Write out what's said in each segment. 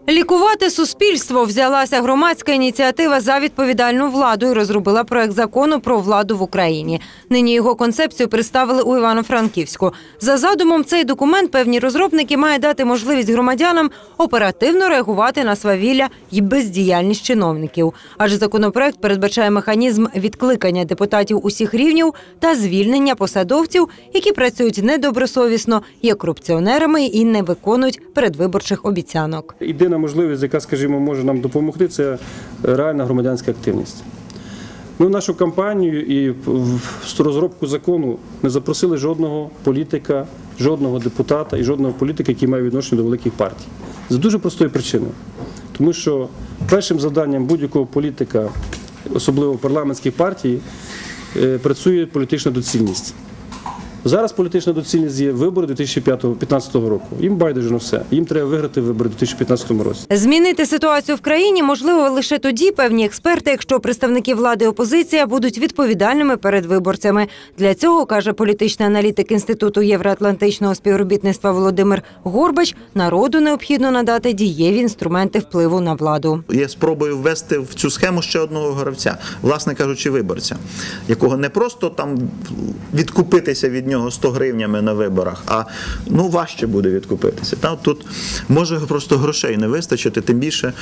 Лікувати суспільство взялася громадська ініціатива «За відповідальну владу» і розробила проект закону про владу в Україні. Нині його концепцію представили у Івано-Франківську. За задумом, цей документ певні розробники має дати можливість громадянам оперативно реагувати на свавілля і бездіяльність чиновників. Адже законопроект передбачає механізм відкликання депутатів усіх рівнів та звільнення посадовців, які працюють недобросовісно, є корупціонерами і не виконують передвиборчих обіцянок. Єдина можливість, яка, скажімо, може нам допомогти, це реальна громадянська активність. Ми в нашу кампанію і в розробку закону не запросили жодного політика, жодного депутата і жодного політика, який має відношення до великих партій. З дуже простої причини. Тому що першим завданням будь-якого політика, особливо парламентських партій, працює політична доцільність. Зараз політична доцільність є вибори 2015 року. Їм байдуже на все. Їм треба виграти вибори у 2015 році. Змінити ситуацію в країні можливо лише тоді, певні експерти, якщо представники влади і опозиція будуть відповідальними перед виборцями. Для цього, каже політичний аналітик Інституту євроатлантичного співробітництва Володимир Горбач, народу необхідно надати дієві інструменти впливу на владу. Є спробою ввести в цю схему ще одного гравця, власне кажучи, виборця, якого не просто там відкупитися від нього 100 гривнями на виборах, а важче буде відкупитися. Тут може просто грошей не вистачити, тим більше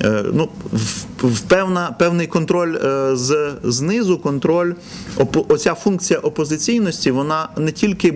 певний контроль знизу, оця функція опозиційності, вона не тільки,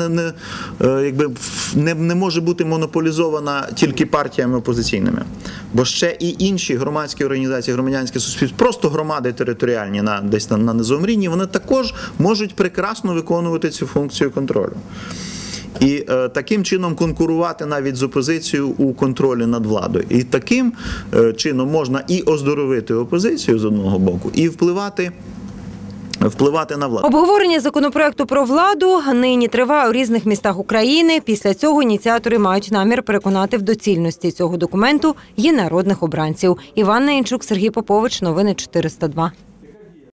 не може бути монополізована тільки партіями опозиційними, бо ще і інші громадські організації, громадянське суспільство, просто громади територіальні десь на низовому рівні, вони також можуть прекрасно виконувати цю функцію контролю. І таким чином конкурувати навіть з опозицією у контролі над владою. І таким чином можна і оздоровити опозицію з одного боку, і впливати на владу. Обговорення законопроекту про владу нині триває у різних містах України. Після цього ініціатори мають намір переконати в доцільності цього документу і народних обранців. Іванна Інчук, Сергій Попович. Новини 402.